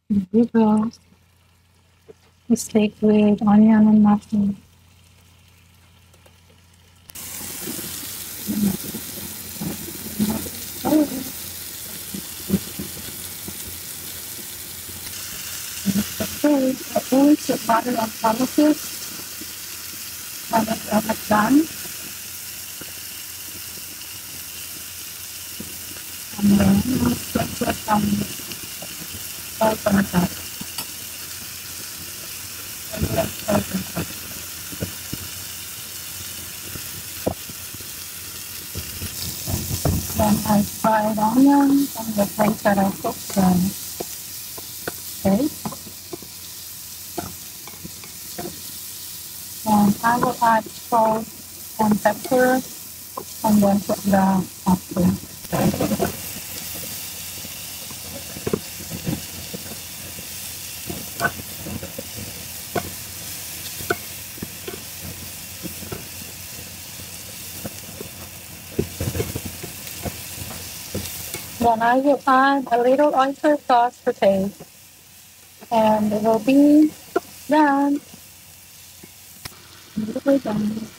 Here we go. The steak with onion and mushroom. Oh, okay. I always put butter on top of it when it's almost done. And then I'll put some salt on top. Regular salt on top. Then I fried onions and the place that I cooked the steak. And I will add salt and pepper and then put the pasta. Then I will add a little oyster sauce to taste. And it will be done. It will be done.